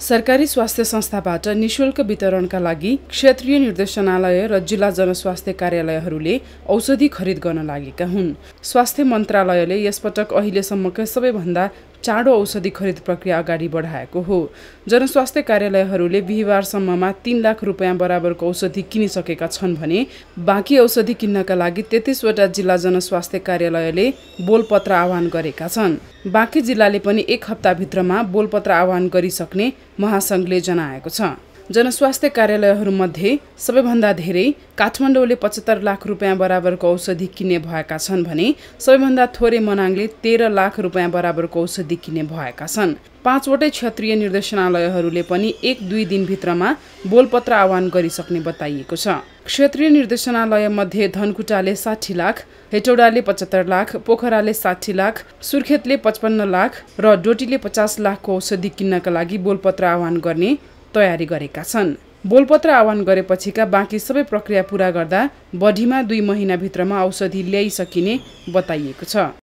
सरकारी स्वास्थ्य संस्थाबाट निशुल्क वितरणका लागि क्षेत्रीय निर्देशनालय र जिल्ला जनस्वास्थ्य कार्यालयहरूले औषधि खरिद गर्न लागेका हुन्। स्वास्थ्य मन्त्रालयले यसपटक अहिलेसम्मकै सबैभन्दा चाँडो औषधि खरिद प्रक्रिया अगाडि बढाएको हो। जनस्वास्थ्य कार्यालयहरूले बिहीबारसम्ममा 3 लाख रुपैयाँ बराबरको औषधि किनिसकेका छन् भने बाँकी औषधि किन्नका लागि 33 वटा जिल्ला जनस्वास्थ्य कार्यालयले बोलपत्र आह्वान गरेका छन्। बाँकी जिल्लाले पनि 1 हप्ताभित्रमा बोलपत्र आह्वान गरिसक्ने महासंघले जनाएको छ। जनस्वास्थ्य कार्यालयहरूमध्ये सबैभन्दा धेरै काठमाडौँले 75 लाख रुपैयाँ बराबरको औषधि किन्ने भएका छन् भने सबैभन्दा थोरै मनाङले 13 लाख रुपैयाँ बराबरको औषधि किन्ने भएका छन्। 5 वटै क्षेत्रीय निर्देशनालयहरूले पनि 1-2 दिनभित्रमा बोलपत्र आह्वान गरिसक्ने बताइएको छ। क्षेत्रीय निर्देशनालय मध्ये धनकुटाले 60 लाख, हेटौडाले 75 लाख, पोखराले 60 लाख, सुर्खेतले 55 लाख र डोटीले 50 लाखको औषधि किन्नका लागि बोलपत्र आह्वान गर्ने तयारी गरेका छन्। बोलपत्र आह्वान गरेपछिका बाँकी सबै प्रक्रिया पूरा गर्दा बढीमा 2 महिनाभित्रमा औषधि ल्याइसकिने बताइएको छ।